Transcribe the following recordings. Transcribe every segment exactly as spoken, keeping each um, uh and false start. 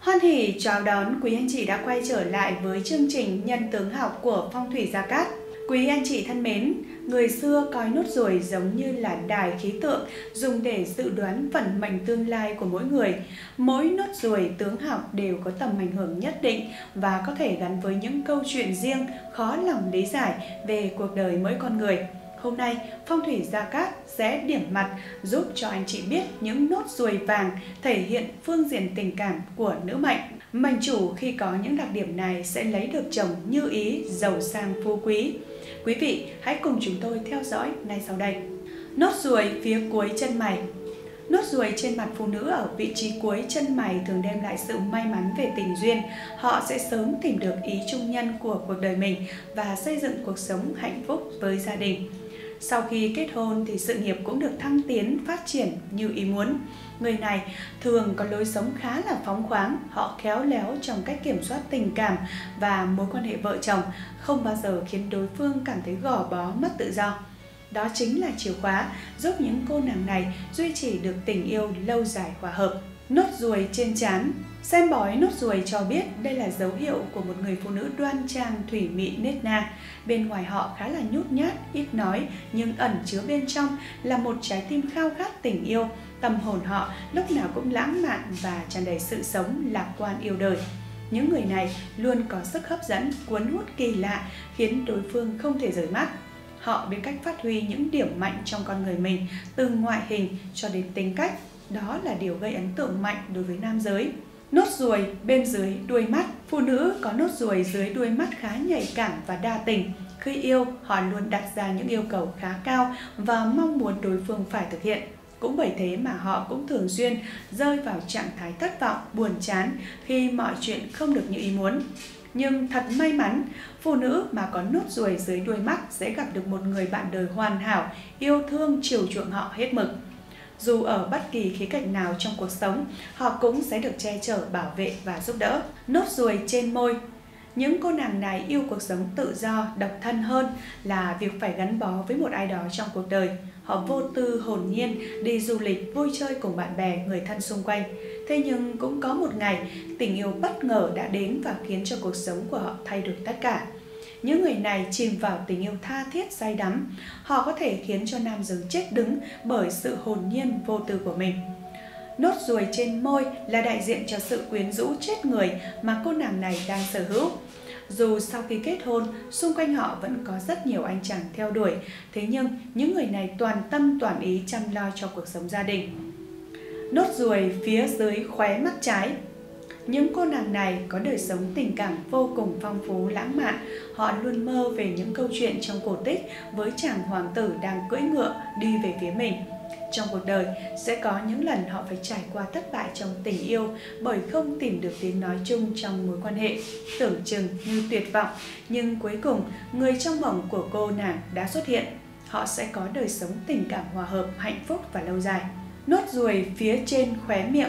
Hoan hỉ chào đón quý anh chị đã quay trở lại với chương trình Nhân tướng học của Phong thủy Gia Cát. Quý anh chị thân mến, người xưa coi nốt ruồi giống như là đài khí tượng dùng để dự đoán vận mệnh tương lai của mỗi người. Mỗi nốt ruồi tướng học đều có tầm ảnh hưởng nhất định và có thể gắn với những câu chuyện riêng khó lòng lý giải về cuộc đời mỗi con người. Hôm nay, Phong thủy Gia Cát sẽ điểm mặt giúp cho anh chị biết những nốt ruồi vàng thể hiện phương diện tình cảm của nữ mệnh. Mệnh chủ khi có những đặc điểm này sẽ lấy được chồng như ý, giàu sang phú quý. Quý vị hãy cùng chúng tôi theo dõi ngay sau đây. Nốt ruồi phía cuối chân mày. Nốt ruồi trên mặt phụ nữ ở vị trí cuối chân mày thường đem lại sự may mắn về tình duyên. Họ sẽ sớm tìm được ý chung nhân của cuộc đời mình và xây dựng cuộc sống hạnh phúc với gia đình. Sau khi kết hôn thì sự nghiệp cũng được thăng tiến, phát triển như ý muốn. Người này thường có lối sống khá là phóng khoáng, họ khéo léo trong cách kiểm soát tình cảm và mối quan hệ vợ chồng, không bao giờ khiến đối phương cảm thấy gò bó, mất tự do. Đó chính là chìa khóa giúp những cô nàng này duy trì được tình yêu lâu dài hòa hợp. Nốt ruồi trên trán. Xem bói nốt ruồi cho biết đây là dấu hiệu của một người phụ nữ đoan trang, thủy mị, nết na. Bên ngoài họ khá là nhút nhát, ít nói, nhưng ẩn chứa bên trong là một trái tim khao khát tình yêu. Tâm hồn họ lúc nào cũng lãng mạn và tràn đầy sự sống, lạc quan yêu đời. Những người này luôn có sức hấp dẫn, cuốn hút kỳ lạ, khiến đối phương không thể rời mắt. Họ biết cách phát huy những điểm mạnh trong con người mình, từ ngoại hình cho đến tính cách. Đó là điều gây ấn tượng mạnh đối với nam giới. Nốt ruồi bên dưới đuôi mắt. Phụ nữ có nốt ruồi dưới đuôi mắt khá nhạy cảm và đa tình. Khi yêu, họ luôn đặt ra những yêu cầu khá cao và mong muốn đối phương phải thực hiện. Cũng bởi thế mà họ cũng thường xuyên rơi vào trạng thái thất vọng, buồn chán khi mọi chuyện không được như ý muốn. Nhưng thật may mắn, phụ nữ mà có nốt ruồi dưới đuôi mắt sẽ gặp được một người bạn đời hoàn hảo, yêu thương, chiều chuộng họ hết mực. Dù ở bất kỳ khía cạnh nào trong cuộc sống, họ cũng sẽ được che chở, bảo vệ và giúp đỡ. Nốt ruồi trên môi. Những cô nàng này yêu cuộc sống tự do, độc thân hơn là việc phải gắn bó với một ai đó trong cuộc đời. Họ vô tư, hồn nhiên, đi du lịch, vui chơi cùng bạn bè, người thân xung quanh. Thế nhưng cũng có một ngày, tình yêu bất ngờ đã đến và khiến cho cuộc sống của họ thay đổi tất cả. Những người này chìm vào tình yêu tha thiết say đắm. Họ có thể khiến cho nam giới chết đứng bởi sự hồn nhiên vô tư của mình. Nốt ruồi trên môi là đại diện cho sự quyến rũ chết người mà cô nàng này đang sở hữu. Dù sau khi kết hôn, xung quanh họ vẫn có rất nhiều anh chàng theo đuổi, thế nhưng những người này toàn tâm toàn ý chăm lo cho cuộc sống gia đình. Nốt ruồi phía dưới khóe mắt trái. Những cô nàng này có đời sống tình cảm vô cùng phong phú, lãng mạn. Họ luôn mơ về những câu chuyện trong cổ tích với chàng hoàng tử đang cưỡi ngựa đi về phía mình. Trong cuộc đời sẽ có những lần họ phải trải qua thất bại trong tình yêu bởi không tìm được tiếng nói chung trong mối quan hệ. Tưởng chừng như tuyệt vọng, nhưng cuối cùng người trong mộng của cô nàng đã xuất hiện. Họ sẽ có đời sống tình cảm hòa hợp, hạnh phúc và lâu dài. Nốt ruồi phía trên khóe miệng.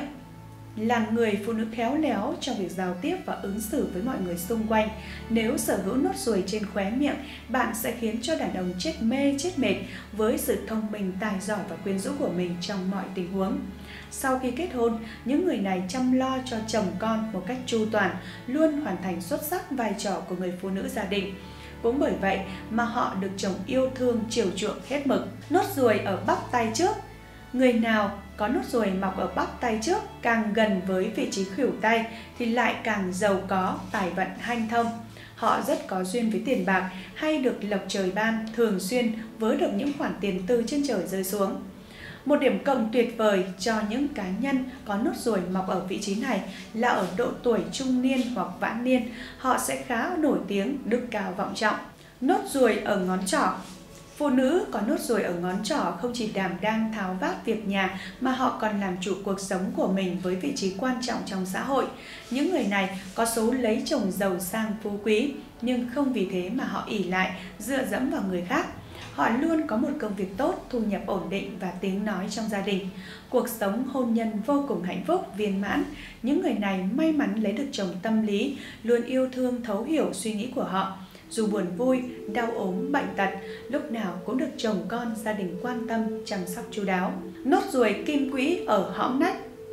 Là người phụ nữ khéo léo trong việc giao tiếp và ứng xử với mọi người xung quanh. Nếu sở hữu nốt ruồi trên khóe miệng, bạn sẽ khiến cho đàn ông chết mê chết mệt với sự thông minh, tài giỏi và quyến rũ của mình trong mọi tình huống. Sau khi kết hôn, những người này chăm lo cho chồng con một cách chu toàn, luôn hoàn thành xuất sắc vai trò của người phụ nữ gia đình. Cũng bởi vậy mà họ được chồng yêu thương, chiều chuộng hết mực. Nốt ruồi ở bắp tay trước. Người nào có nốt ruồi mọc ở bắp tay trước càng gần với vị trí khuỷu tay thì lại càng giàu có, tài vận hanh thông. Họ rất có duyên với tiền bạc hay được lộc trời ban, thường xuyên vớ được những khoản tiền từ trên trời rơi xuống. Một điểm cộng tuyệt vời cho những cá nhân có nốt ruồi mọc ở vị trí này là ở độ tuổi trung niên hoặc vãn niên, họ sẽ khá nổi tiếng, đức cao vọng trọng. Nốt ruồi ở ngón trỏ. Phụ nữ có nốt ruồi ở ngón trỏ không chỉ đảm đang tháo vát việc nhà mà họ còn làm chủ cuộc sống của mình với vị trí quan trọng trong xã hội. Những người này có số lấy chồng giàu sang phú quý, nhưng không vì thế mà họ ỷ lại, dựa dẫm vào người khác. Họ luôn có một công việc tốt, thu nhập ổn định và tiếng nói trong gia đình. Cuộc sống hôn nhân vô cùng hạnh phúc, viên mãn. Những người này may mắn lấy được chồng tâm lý, luôn yêu thương, thấu hiểu suy nghĩ của họ. Dù buồn vui, đau ốm, bệnh tật, lúc nào cũng được chồng con, gia đình quan tâm, chăm sóc chu đáo. Nốt ruồi kim quỹ ở hõm nách.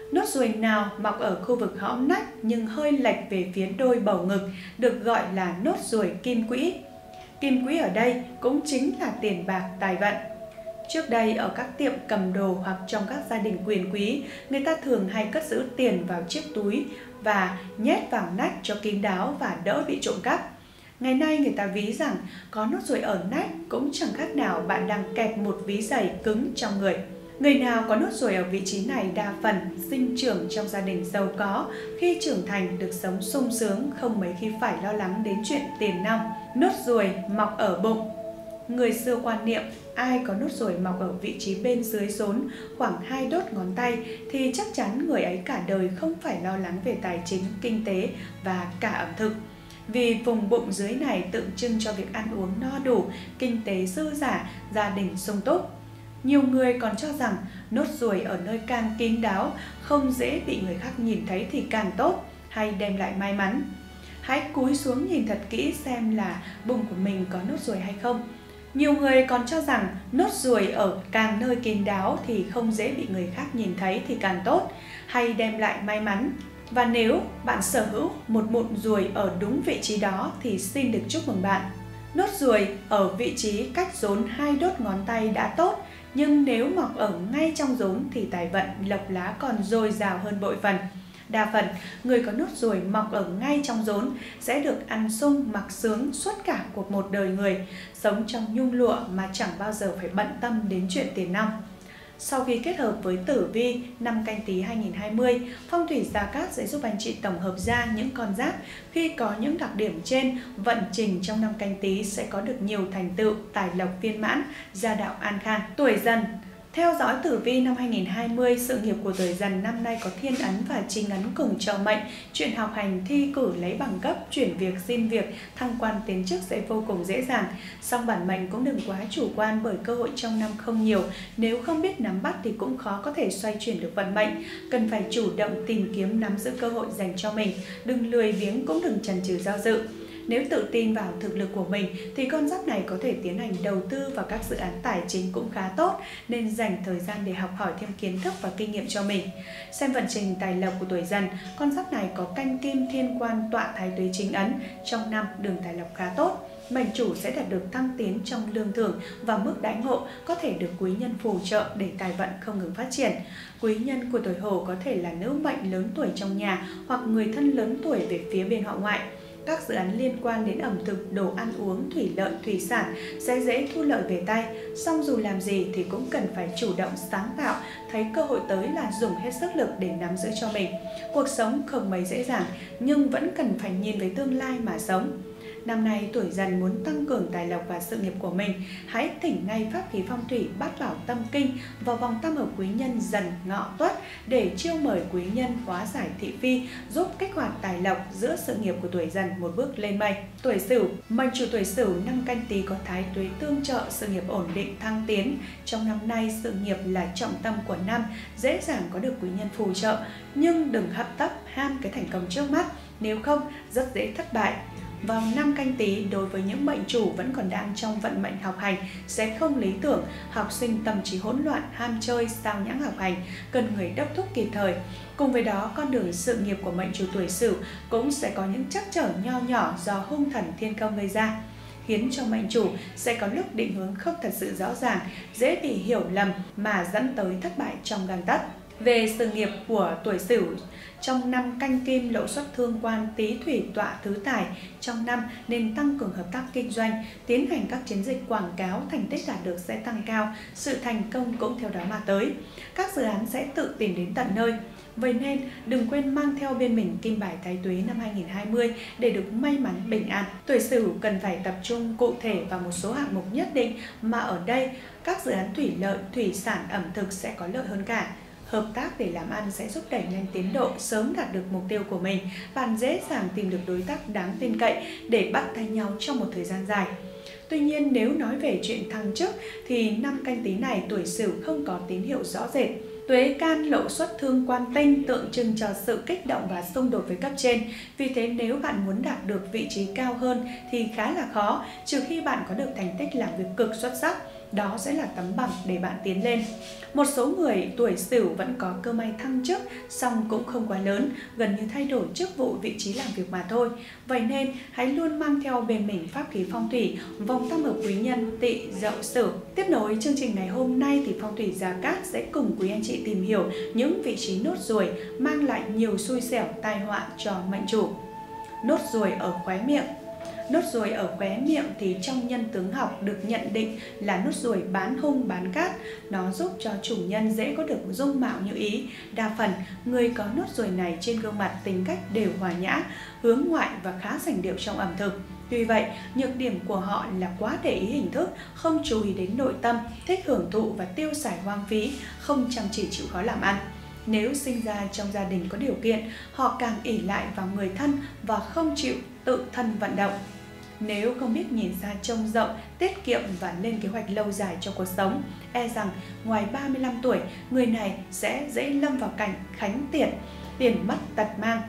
Nốt ruồi nào mọc ở khu vực hõm nách nhưng hơi lệch về phía đôi bầu ngực được gọi là nốt ruồi kim quỹ. Kim quỹ ở đây cũng chính là tiền bạc tài vận. Trước đây ở các tiệm cầm đồ hoặc trong các gia đình quyền quý, người ta thường hay cất giữ tiền vào chiếc túi và nhét vào nách cho kín đáo và đỡ bị trộm cắp. Ngày nay người ta ví rằng có nốt ruồi ở nách cũng chẳng khác nào bạn đang kẹp một ví giày cứng trong người. Người nào có nốt ruồi ở vị trí này đa phần sinh trưởng trong gia đình giàu có, khi trưởng thành được sống sung sướng, không mấy khi phải lo lắng đến chuyện tiền nong. Nốt ruồi mọc ở bụng. Người xưa quan niệm ai có nốt ruồi mọc ở vị trí bên dưới rốn khoảng hai đốt ngón tay thì chắc chắn người ấy cả đời không phải lo lắng về tài chính, kinh tế và cả ẩm thực. Vì vùng bụng dưới này tượng trưng cho việc ăn uống no đủ, kinh tế dư dả, gia đình sung túc. Nhiều người còn cho rằng nốt ruồi ở nơi càng kín đáo, không dễ bị người khác nhìn thấy thì càng tốt, hay đem lại may mắn. Hãy cúi xuống nhìn thật kỹ xem là bụng của mình có nốt ruồi hay không. Nhiều người còn cho rằng nốt ruồi ở càng nơi kín đáo thì không dễ bị người khác nhìn thấy thì càng tốt, hay đem lại may mắn. Và nếu bạn sở hữu một mụn ruồi ở đúng vị trí đó thì xin được chúc mừng bạn. Nốt ruồi ở vị trí cách rốn hai đốt ngón tay đã tốt, nhưng nếu mọc ở ngay trong rốn thì tài vận lộc lá còn dồi dào hơn bội phần. Đa phần, người có nốt ruồi mọc ở ngay trong rốn sẽ được ăn sung mặc sướng suốt cả cuộc một đời người, sống trong nhung lụa mà chẳng bao giờ phải bận tâm đến chuyện tiền nong. Sau khi kết hợp với tử vi năm Canh Tý hai nghìn không trăm hai mươi, Phong thủy Gia Cát sẽ giúp anh chị tổng hợp ra những con giáp khi có những đặc điểm trên, vận trình trong năm Canh Tý sẽ có được nhiều thành tựu, tài lộc viên mãn, gia đạo an khang. Tuổi Dần. Theo dõi tử vi năm hai nghìn không trăm hai mươi, sự nghiệp của tuổi Dần năm nay có thiên ấn và chính ấn cùng trợ mệnh. Chuyện học hành, thi cử, lấy bằng cấp, chuyển việc, xin việc, thăng quan tiến chức sẽ vô cùng dễ dàng. Song bản mệnh cũng đừng quá chủ quan bởi cơ hội trong năm không nhiều. Nếu không biết nắm bắt thì cũng khó có thể xoay chuyển được vận mệnh. Cần phải chủ động tìm kiếm nắm giữ cơ hội dành cho mình. Đừng lười biếng cũng đừng chần chừ do dự. Nếu tự tin vào thực lực của mình thì con giáp này có thể tiến hành đầu tư vào các dự án tài chính cũng khá tốt, nên dành thời gian để học hỏi thêm kiến thức và kinh nghiệm cho mình. Xem vận trình tài lộc của tuổi Dần, con giáp này có canh kim thiên quan tọa thái tuế chính ấn, trong năm đường tài lộc khá tốt. Mệnh chủ sẽ đạt được thăng tiến trong lương thưởng và mức đãi ngộ, có thể được quý nhân phù trợ để tài vận không ngừng phát triển. Quý nhân của tuổi Hổ có thể là nữ mệnh lớn tuổi trong nhà hoặc người thân lớn tuổi về phía bên họ ngoại. Các dự án liên quan đến ẩm thực, đồ ăn uống, thủy lợi, thủy sản sẽ dễ thu lợi về tay. Song dù làm gì thì cũng cần phải chủ động sáng tạo, thấy cơ hội tới là dùng hết sức lực để nắm giữ cho mình. Cuộc sống không mấy dễ dàng nhưng vẫn cần phải nhìn về tương lai mà sống. Năm nay tuổi Dần muốn tăng cường tài lộc và sự nghiệp của mình, hãy thỉnh ngay pháp khí phong thủy Bát Bảo Tâm Kinh vào vòng tam hợp quý nhân Dần Ngọ Tuất để chiêu mời quý nhân hóa giải thị phi, giúp kích hoạt tài lộc giữa sự nghiệp của tuổi Dần một bước lên mây. Tuổi Sửu. Mệnh chủ tuổi Sửu năm Canh Tý có thái tuế tương trợ, sự nghiệp ổn định thăng tiến. Trong năm nay sự nghiệp là trọng tâm của năm, dễ dàng có được quý nhân phù trợ, nhưng đừng hấp tấp ham cái thành công trước mắt, nếu không rất dễ thất bại. Vào năm Canh Tý, đối với những mệnh chủ vẫn còn đang trong vận mệnh học hành sẽ không lý tưởng, học sinh tâm trí hỗn loạn, ham chơi, sao nhãng học hành, cần người đốc thúc kịp thời. Cùng với đó, con đường sự nghiệp của mệnh chủ tuổi Sửu cũng sẽ có những trắc trở nho nhỏ do hung thần thiên công gây ra, khiến cho mệnh chủ sẽ có lúc định hướng không thật sự rõ ràng, dễ bị hiểu lầm mà dẫn tới thất bại trong gang tấc. Về sự nghiệp của tuổi Sửu, trong năm Canh Kim Lộ Xuất Thương Quan Tý Thủy tọa tứ tài, trong năm nên tăng cường hợp tác kinh doanh, tiến hành các chiến dịch quảng cáo, thành tích đạt được sẽ tăng cao, sự thành công cũng theo đó mà tới. Các dự án sẽ tự tìm đến tận nơi. Vậy nên đừng quên mang theo bên mình kim bài thái tuế năm hai nghìn không trăm hai mươi để được may mắn bình an. Tuổi Sửu cần phải tập trung cụ thể vào một số hạng mục nhất định, mà ở đây các dự án thủy lợi, thủy sản, ẩm thực sẽ có lợi hơn cả. Hợp tác để làm ăn sẽ giúp đẩy nhanh tiến độ, sớm đạt được mục tiêu của mình. Bạn dễ dàng tìm được đối tác đáng tin cậy để bắt tay nhau trong một thời gian dài. Tuy nhiên, nếu nói về chuyện thăng chức thì năm Canh Tý này tuổi Sửu không có tín hiệu rõ rệt. Tuế can lộ xuất thương quan tinh tượng trưng cho sự kích động và xung đột với cấp trên. Vì thế nếu bạn muốn đạt được vị trí cao hơn thì khá là khó, trừ khi bạn có được thành tích làm việc cực xuất sắc. đó sẽ là tấm bằng để bạn tiến lên. Một số người tuổi Sửu vẫn có cơ may thăng chức, song cũng không quá lớn, gần như thay đổi chức vụ, vị trí làm việc mà thôi. Vậy nên hãy luôn mang theo bên mình pháp khí phong thủy, vòng tam hợp quý nhân Tỵ Dậu Sửu. Tiếp nối chương trình ngày hôm nay thì Phong thủy Gia Cát sẽ cùng quý anh chị tìm hiểu những vị trí nốt ruồi mang lại nhiều xui xẻo tai họa cho mệnh chủ. Nốt ruồi ở khóe miệng. Nốt ruồi ở khóe miệng thì trong nhân tướng học được nhận định là nốt ruồi bán hung bán cát. Nó giúp cho chủ nhân dễ có được dung mạo như ý. Đa phần, người có nốt ruồi này trên gương mặt tính cách đều hòa nhã, hướng ngoại và khá sành điệu trong ẩm thực. Tuy vậy, nhược điểm của họ là quá để ý hình thức, không chú ý đến nội tâm, thích hưởng thụ và tiêu xài hoang phí, không chăm chỉ chịu khó làm ăn. Nếu sinh ra trong gia đình có điều kiện, họ càng ỷ lại vào người thân và không chịu tự thân vận động. Nếu không biết nhìn xa trông rộng, tiết kiệm và lên kế hoạch lâu dài cho cuộc sống, e rằng ngoài ba mươi lăm tuổi, người này sẽ dễ lâm vào cảnh khánh tiệt, tiền mất tật mang.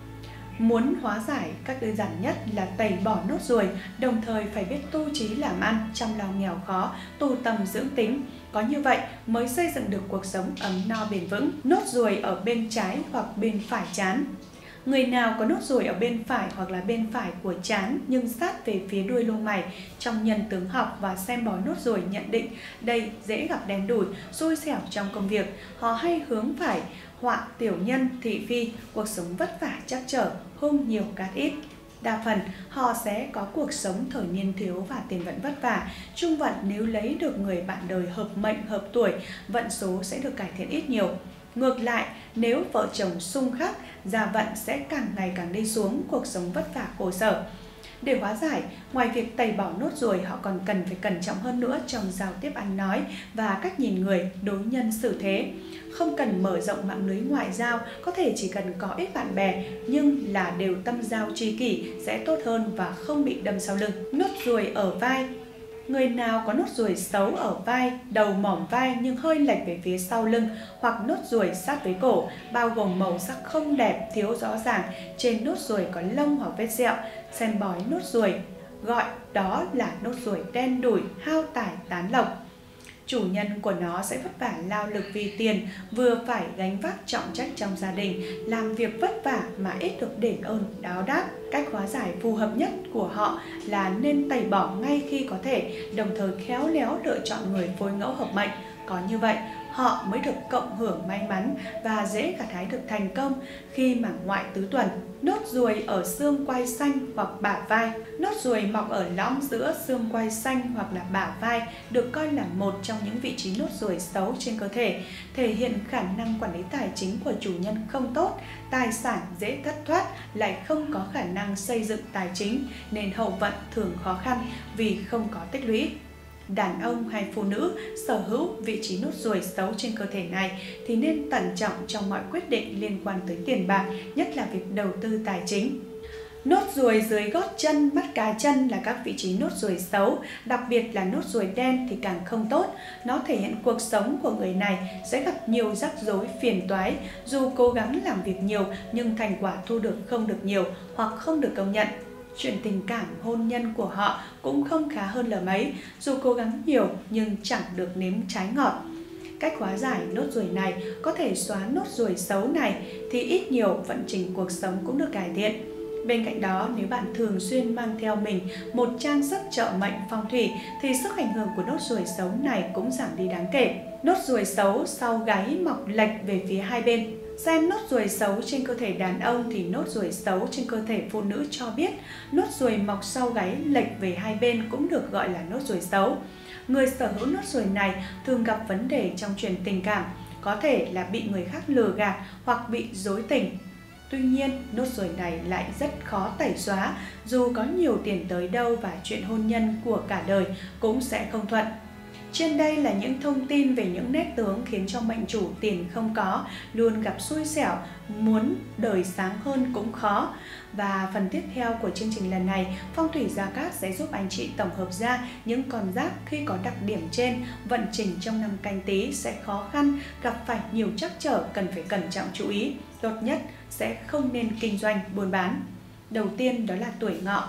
Muốn hóa giải, cách đơn giản nhất là tẩy bỏ nốt ruồi, đồng thời phải biết tu trí làm ăn, chăm lo nghèo khó, tu tâm dưỡng tính. Có như vậy mới xây dựng được cuộc sống ấm no bền vững. Nốt ruồi ở bên trái hoặc bên phải trán. Người nào có nốt ruồi ở bên phải hoặc là bên phải của trán nhưng sát về phía đuôi lông mày, trong nhân tướng học và xem bói nốt ruồi nhận định đây dễ gặp đen đủi, xui xẻo trong công việc. Họ hay hướng phải, họa tiểu nhân, thị phi, cuộc sống vất vả trắc trở, hung nhiều cát ít. Đa phần, họ sẽ có cuộc sống thời niên thiếu và tiền vận vất vả. Trung vận nếu lấy được người bạn đời hợp mệnh, hợp tuổi, vận số sẽ được cải thiện ít nhiều. Ngược lại, nếu vợ chồng xung khắc, gia vận sẽ càng ngày càng đi xuống, cuộc sống vất vả khổ sở. Để hóa giải, ngoài việc tẩy bỏ nốt ruồi, họ còn cần phải cẩn trọng hơn nữa trong giao tiếp ăn nói và cách nhìn người, đối nhân xử thế. Không cần mở rộng mạng lưới ngoại giao, có thể chỉ cần có ít bạn bè, nhưng là đều tâm giao tri kỷ sẽ tốt hơn và không bị đâm sau lưng. Nốt ruồi ở vai. Người nào có nốt ruồi xấu ở vai, đầu mỏm vai nhưng hơi lệch về phía sau lưng, hoặc nốt ruồi sát với cổ, bao gồm màu sắc không đẹp, thiếu rõ ràng, trên nốt ruồi có lông hoặc vết sẹo, xem bói nốt ruồi gọi đó là nốt ruồi đen đủi, hao tài tán lộc. Chủ nhân của nó sẽ vất vả lao lực vì tiền, vừa phải gánh vác trọng trách trong gia đình, làm việc vất vả mà ít được đền ơn đáo đáp. Cách hóa giải phù hợp nhất của họ là nên tẩy bỏ ngay khi có thể, đồng thời khéo léo lựa chọn người phối ngẫu hợp mệnh. Có như vậy, họ mới được cộng hưởng may mắn và dễ gặt hái được thành công khi mà ngoại tứ tuần. Nốt ruồi ở xương quai xanh hoặc bả vai. Nốt ruồi mọc ở lõm giữa xương quai xanh hoặc là bả vai được coi là một trong những vị trí nốt ruồi xấu trên cơ thể, thể hiện khả năng quản lý tài chính của chủ nhân không tốt, tài sản dễ thất thoát, lại không có khả năng xây dựng tài chính nên hậu vận thường khó khăn vì không có tích lũy. Đàn ông hay phụ nữ sở hữu vị trí nốt ruồi xấu trên cơ thể này thì nên cẩn trọng trong mọi quyết định liên quan tới tiền bạc, nhất là việc đầu tư tài chính. Nốt ruồi dưới gót chân, mắt cá chân là các vị trí nốt ruồi xấu, đặc biệt là nốt ruồi đen thì càng không tốt. Nó thể hiện cuộc sống của người này sẽ gặp nhiều rắc rối phiền toái, dù cố gắng làm việc nhiều nhưng thành quả thu được không được nhiều hoặc không được công nhận. Chuyện tình cảm hôn nhân của họ cũng không khá hơn là mấy, dù cố gắng nhiều nhưng chẳng được nếm trái ngọt. Cách hóa giải nốt ruồi này có thể xóa nốt ruồi xấu này thì ít nhiều vận trình cuộc sống cũng được cải thiện. Bên cạnh đó, nếu bạn thường xuyên mang theo mình một trang sức trợ mệnh phong thủy thì sức ảnh hưởng của nốt ruồi xấu này cũng giảm đi đáng kể. Nốt ruồi xấu sau gáy mọc lệch về phía hai bên. Xem nốt ruồi xấu trên cơ thể đàn ông thì nốt ruồi xấu trên cơ thể phụ nữ cho biết nốt ruồi mọc sau gáy lệch về hai bên cũng được gọi là nốt ruồi xấu. Người sở hữu nốt ruồi này thường gặp vấn đề trong chuyện tình cảm, có thể là bị người khác lừa gạt hoặc bị dối tình. Tuy nhiên, nốt ruồi này lại rất khó tẩy xóa, dù có nhiều tiền tới đâu và chuyện hôn nhân của cả đời cũng sẽ không thuận. Trên đây là những thông tin về những nét tướng khiến cho mệnh chủ tiền không có, luôn gặp xui xẻo, muốn đời sáng hơn cũng khó. Và phần tiếp theo của chương trình lần này, Phong thủy Gia Cát sẽ giúp anh chị tổng hợp ra những con giáp khi có đặc điểm trên, vận trình trong năm Canh Tý sẽ khó khăn, gặp phải nhiều trắc trở, cần phải cẩn trọng chú ý. Tốt nhất sẽ không nên kinh doanh buôn bán. Đầu tiên đó là tuổi Ngọ.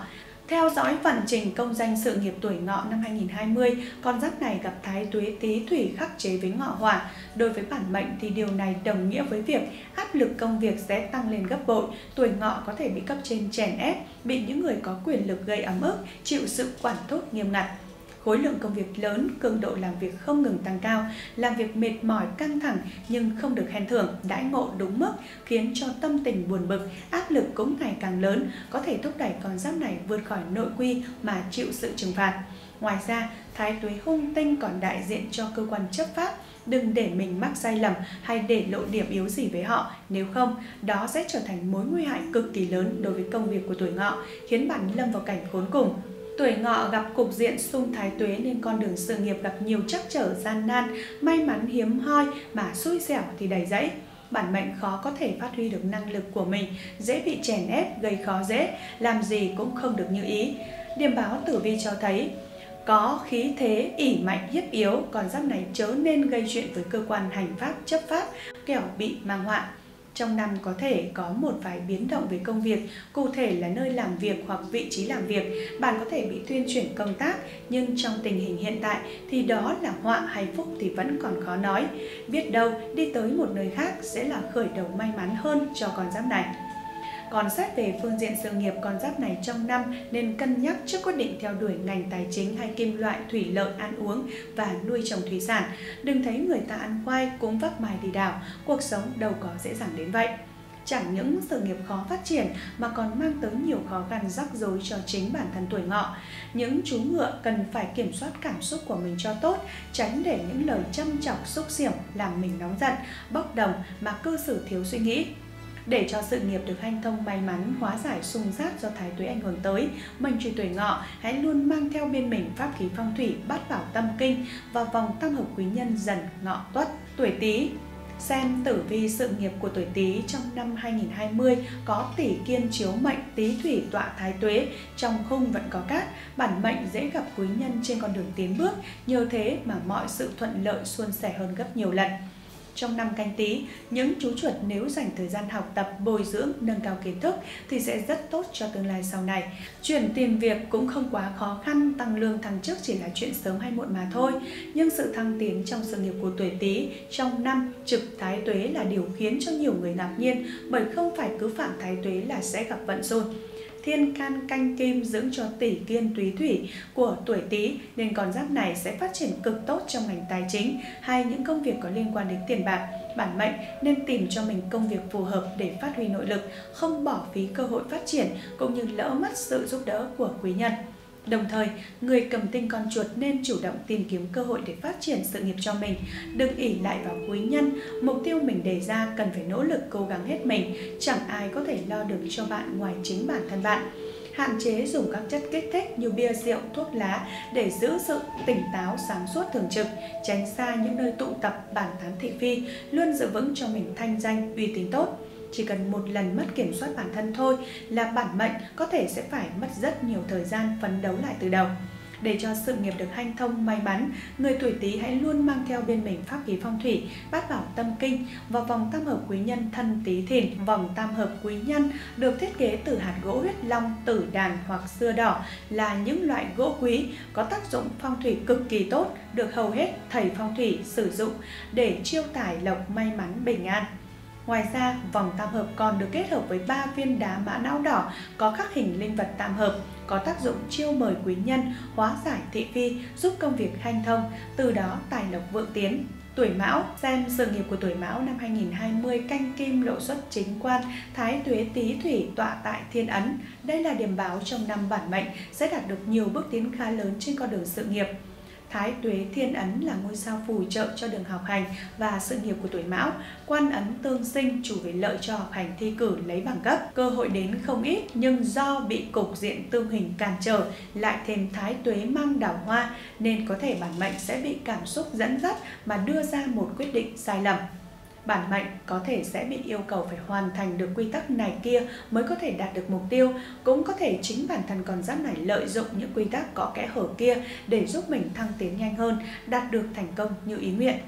Theo dõi vận trình công danh sự nghiệp tuổi Ngọ năm hai nghìn không trăm hai mươi, con giáp này gặp thái tuế Tý Thủy khắc chế với Ngọ Hỏa. Đối với bản mệnh thì điều này đồng nghĩa với việc áp lực công việc sẽ tăng lên gấp bội. Tuổi Ngọ có thể bị cấp trên chèn ép, bị những người có quyền lực gây ấm ức, chịu sự quản thúc nghiêm ngặt. Khối lượng công việc lớn, cường độ làm việc không ngừng tăng cao, làm việc mệt mỏi căng thẳng nhưng không được khen thưởng, đãi ngộ đúng mức khiến cho tâm tình buồn bực, áp lực cũng ngày càng lớn, có thể thúc đẩy con giáp này vượt khỏi nội quy mà chịu sự trừng phạt. Ngoài ra, thái tuế hung tinh còn đại diện cho cơ quan chấp pháp, đừng để mình mắc sai lầm hay để lộ điểm yếu gì với họ, nếu không, đó sẽ trở thành mối nguy hại cực kỳ lớn đối với công việc của tuổi Ngọ, khiến bạn lâm vào cảnh khốn cùng. Tuổi Ngọ gặp cục diện xung thái tuế nên con đường sự nghiệp gặp nhiều trắc trở gian nan, may mắn hiếm hoi mà xui xẻo thì đầy rẫy. Bản mệnh khó có thể phát huy được năng lực của mình, dễ bị chèn ép, gây khó dễ, làm gì cũng không được như ý. Điềm báo tử vi cho thấy có khí thế ỷ mạnh hiếp yếu, con giáp này chớ nên gây chuyện với cơ quan hành pháp chấp pháp, kẻo bị mang họa. Trong năm có thể có một vài biến động về công việc, cụ thể là nơi làm việc hoặc vị trí làm việc, bạn có thể bị tuyên chuyển công tác, nhưng trong tình hình hiện tại thì đó là họa hay phúc thì vẫn còn khó nói. Biết đâu đi tới một nơi khác sẽ là khởi đầu may mắn hơn cho con giáp này. Còn xét về phương diện sự nghiệp, con giáp này trong năm nên cân nhắc trước quyết định theo đuổi ngành tài chính hay kim loại, thủy lợi, ăn uống và nuôi trồng thủy sản. Đừng thấy người ta ăn khoai cũng vác mài đi đào, cuộc sống đâu có dễ dàng đến vậy. Chẳng những sự nghiệp khó phát triển mà còn mang tới nhiều khó khăn rắc rối cho chính bản thân tuổi Ngọ. Những chú ngựa cần phải kiểm soát cảm xúc của mình cho tốt, tránh để những lời châm chọc xúc xỉu làm mình nóng giận, bốc đồng mà cư xử thiếu suy nghĩ. Để cho sự nghiệp được hanh thông may mắn, hóa giải xung giác do thái tuế ảnh hưởng tới, mệnh chủ tuổi Ngọ hãy luôn mang theo bên mình pháp khí phong thủy bát bảo tâm kinh và vòng tam hợp quý nhân Dần Ngọ Tuất. Tuổi Tý. Xem tử vi sự nghiệp của tuổi Tý trong năm hai nghìn không trăm hai mươi có tỷ kiên chiếu mệnh Tý Thủy tọa thái tuế, trong khung vẫn có cát, bản mệnh dễ gặp quý nhân trên con đường tiến bước, nhờ thế mà mọi sự thuận lợi suôn sẻ hơn gấp nhiều lần. Trong năm Canh Tý, những chú chuột nếu dành thời gian học tập, bồi dưỡng, nâng cao kiến thức thì sẽ rất tốt cho tương lai sau này. Chuyển tiền việc cũng không quá khó khăn, tăng lương thăng chức chỉ là chuyện sớm hay muộn mà thôi. Nhưng sự thăng tiến trong sự nghiệp của tuổi Tý trong năm trực thái tuế là điều khiến cho nhiều người ngạc nhiên, bởi không phải cứ phạm thái tuế là sẽ gặp vận xui. Thiên can canh kim dưỡng cho tỷ kiên túy thủy của tuổi Tý nên con giáp này sẽ phát triển cực tốt trong ngành tài chính hay những công việc có liên quan đến tiền bạc. Bản mệnh nên tìm cho mình công việc phù hợp để phát huy nội lực, không bỏ phí cơ hội phát triển cũng như lỡ mất sự giúp đỡ của quý nhân. Đồng thời, người cầm tinh con chuột nên chủ động tìm kiếm cơ hội để phát triển sự nghiệp cho mình. Đừng ỷ lại vào quý nhân, mục tiêu mình đề ra cần phải nỗ lực cố gắng hết mình, chẳng ai có thể lo được cho bạn ngoài chính bản thân bạn. Hạn chế dùng các chất kích thích như bia rượu, thuốc lá để giữ sự tỉnh táo, sáng suốt thường trực, tránh xa những nơi tụ tập, bàn tán thị phi, luôn giữ vững cho mình thanh danh, uy tín tốt. Chỉ cần một lần mất kiểm soát bản thân thôi là bản mệnh có thể sẽ phải mất rất nhiều thời gian phấn đấu lại từ đầu. Để cho sự nghiệp được hanh thông may mắn, người tuổi Tý hãy luôn mang theo bên mình pháp khí phong thủy, bát bảo tâm kinh và vòng tam hợp quý nhân Thân Tý Thìn. Vòng tam hợp quý nhân được thiết kế từ hạt gỗ huyết long, tử đàn hoặc xưa đỏ, là những loại gỗ quý có tác dụng phong thủy cực kỳ tốt, được hầu hết thầy phong thủy sử dụng để chiêu tài lộc, may mắn, bình an. Ngoài ra, vòng tam hợp còn được kết hợp với ba viên đá mã não đỏ có khắc hình linh vật tam hợp, có tác dụng chiêu mời quý nhân, hóa giải thị phi, giúp công việc hanh thông, từ đó tài lộc vượng tiến. Tuổi Mão. Xem sự nghiệp của tuổi Mão năm hai nghìn không trăm hai mươi canh kim lộ xuất chính quan, thái tuế Tý Thủy tọa tại thiên ấn. Đây là điểm báo trong năm bản mệnh sẽ đạt được nhiều bước tiến khá lớn trên con đường sự nghiệp. Thái tuế thiên ấn là ngôi sao phù trợ cho đường học hành và sự nghiệp của tuổi Mão. Quan ấn tương sinh chủ về lợi cho học hành, thi cử, lấy bằng cấp. Cơ hội đến không ít nhưng do bị cục diện tương hình cản trở, lại thêm thái tuế mang đào hoa nên có thể bản mệnh sẽ bị cảm xúc dẫn dắt mà đưa ra một quyết định sai lầm. Bản mệnh có thể sẽ bị yêu cầu phải hoàn thành được quy tắc này kia mới có thể đạt được mục tiêu. Cũng có thể chính bản thân con giáp này lợi dụng những quy tắc có kẽ hở kia để giúp mình thăng tiến nhanh hơn, đạt được thành công như ý nguyện.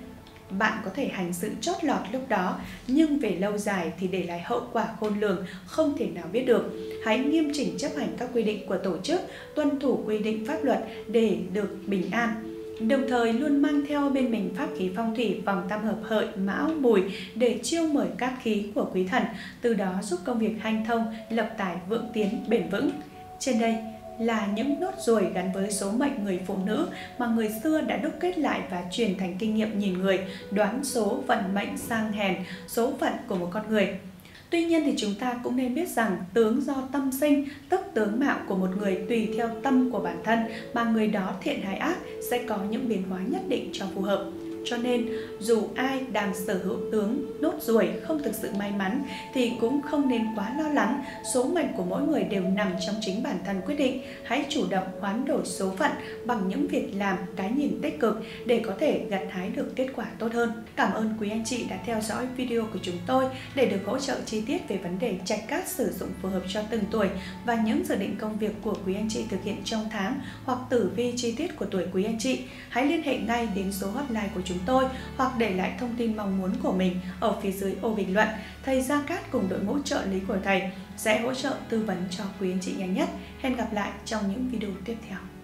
bạn có thể hành sự chót lọt lúc đó, nhưng về lâu dài thì để lại hậu quả khôn lường không thể nào biết được. Hãy nghiêm chỉnh chấp hành các quy định của tổ chức, tuân thủ quy định pháp luật để được bình an. Đồng thời luôn mang theo bên mình pháp khí phong thủy vòng tam hợp hợi, mão, mùi để chiêu mời cát khí của quý thần, từ đó giúp công việc hanh thông, lộc tài vượng tiến bền vững. Trên đây là những nốt ruồi gắn với số mệnh người phụ nữ mà người xưa đã đúc kết lại và truyền thành kinh nghiệm nhìn người, đoán số vận mệnh sang hèn, số phận của một con người. Tuy nhiên thì chúng ta cũng nên biết rằng tướng do tâm sinh, tức tướng mạo của một người tùy theo tâm của bản thân mà người đó thiện hay ác sẽ có những biến hóa nhất định cho phù hợp. Cho nên dù ai đang sở hữu tướng nốt ruồi không thực sự may mắn thì cũng không nên quá lo lắng, số mệnh của mỗi người đều nằm trong chính bản thân quyết định. Hãy chủ động hoán đổi số phận bằng những việc làm, cái nhìn tích cực để có thể gặt hái được kết quả tốt hơn. Cảm ơn quý anh chị đã theo dõi video của chúng tôi. Để được hỗ trợ chi tiết về vấn đề trạch cát sử dụng phù hợp cho từng tuổi và những dự định công việc của quý anh chị thực hiện trong tháng hoặc tử vi chi tiết của tuổi quý anh chị, hãy liên hệ ngay đến số hotline của chúng tôi hoặc để lại thông tin mong muốn của mình ở phía dưới ô bình luận. Thầy Gia Cát cùng đội ngũ trợ lý của thầy sẽ hỗ trợ tư vấn cho quý anh chị nhanh nhất. Hẹn gặp lại trong những video tiếp theo.